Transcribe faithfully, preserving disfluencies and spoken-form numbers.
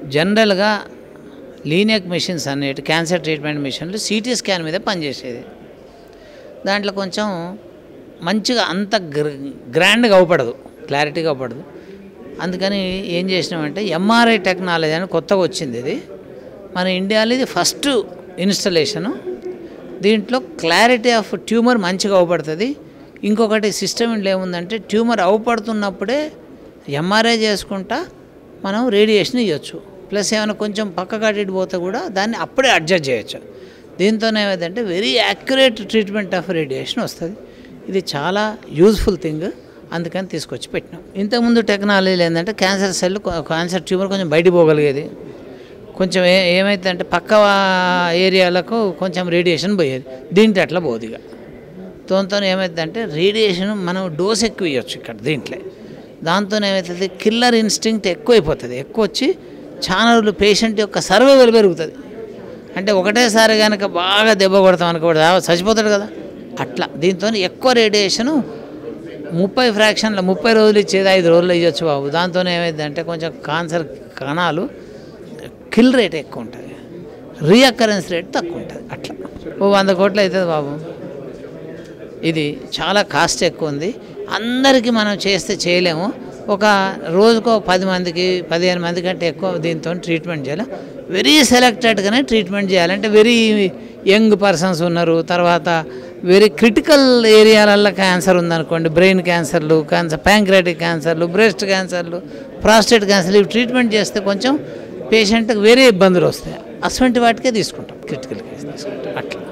జనరల్గా linac machines అనేటి cancer treatment మిషన్లు సిటీ స్కాన్ మీద పనిచేసేది. దాంట్లో కొంచెం మంచిగా అంత గ్రాండ్గా అవపడదు, క్లారిటీగా అవపడదు. అందుకని ఏం చేసినామంటే ఎంఆర్ఐ టెక్నాలజీ అని కొత్తగా వచ్చింది. ఇది మన ఇండియాలో ఇది ఫస్ట్ ఇన్స్టలేషను. దీంట్లో క్లారిటీ ఆఫ్ ట్యూమర్ మంచిగా అవపడుతుంది. ఇంకొకటి సిస్టమ్ ఇంట్లో ఏముందంటే ట్యూమర్ అవపడుతున్నప్పుడే ఎంఆర్ఐ చేసుకుంటా మనం రేడియేషన్ ఇవ్వచ్చు. ప్లస్ ఏమైనా కొంచెం పక్కకు అటు పోతే కూడా దాన్ని అప్పుడే అడ్జస్ట్ చేయొచ్చు. దీంతో ఏమైందంటే very accurate treatment of radiation వస్తుంది. ఇది చాలా యూజ్ఫుల్ థింగ్, అందుకని తీసుకొచ్చి పెట్టినాం. ఇంతకుముందు టెక్నాలజీలు ఏంటంటే క్యాన్సర్ సెల్ క్యాన్సర్ ట్యూమర్ కొంచెం బయటికి పోగలిగేది, కొంచెం ఏ ఏమైతుందంటే పక్క ఏరియాలకు కొంచెం రేడియేషన్ పోయేది. దీంట్లో అట్లా పోదుగా. దాంతో ఏమవుతుందంటే రేడియేషన్ మనం డోస్ ఎక్కువ ఇవ్వచ్చు ఇక్కడ దీంట్లో. దాంతో ఏమవుతుంది, కిల్లర్ ఇన్స్టింక్ట్ ఎక్కువైపోతుంది. ఎక్కువ వచ్చి చాలా రోజులు పేషెంట్ యొక్క సర్వైవల్ పెరుగుతుంది. అంటే ఒకటేసారి కనుక బాగా దెబ్బ కొడతాం అనుకోడు చచ్చిపోతాడు కదా, అట్లా. దీంతో ఎక్కువ రేడియేషను ముప్పై ఫ్రాక్షన్ల ముప్పై రోజులు ఇచ్చేది ఐదు రోజులు ఇవ్వచ్చు బాబు. దాంతో ఏమైందంటే కొంచెం క్యాన్సర్ కణాలు కిల్ రేట్ ఎక్కువ ఉంటుంది, రీఅకరెన్స్ రేట్ తక్కువ ఉంటుంది. అట్లా ఓ వంద కోట్లు అవుతుంది బాబు. ఇది చాలా కాస్ట్ ఎక్కువ ఉంది. అందరికీ మనం చేస్తే చేయలేము. ఒక రోజుకో పది మందికి పదిహేను మంది కంటే ఎక్కువ దీంతో ట్రీట్మెంట్ చేయాలి. వెరీ సెలెక్టెడ్గానే ట్రీట్మెంట్ చేయాలంటే వెరీ యంగ్ పర్సన్స్ ఉన్నారు, తర్వాత వెరీ క్రిటికల్ ఏరియాలలో క్యాన్సర్ ఉందనుకోండి, బ్రెయిన్ క్యాన్సర్లు, క్యాన్సర్ ప్యాంక్రియాటిక్ క్యాన్సర్లు, బ్రెస్ట్ క్యాన్సర్లు, ప్రాస్టేట్ క్యాన్సర్లు, ఇవి ట్రీట్మెంట్ చేస్తే కొంచెం పేషెంట్కి వేరే ఇబ్బందులు వస్తాయి. అటువంటి వాటికే తీసుకుంటాం, క్రిటికల్ కేసు తీసుకుంటాం అట్లా.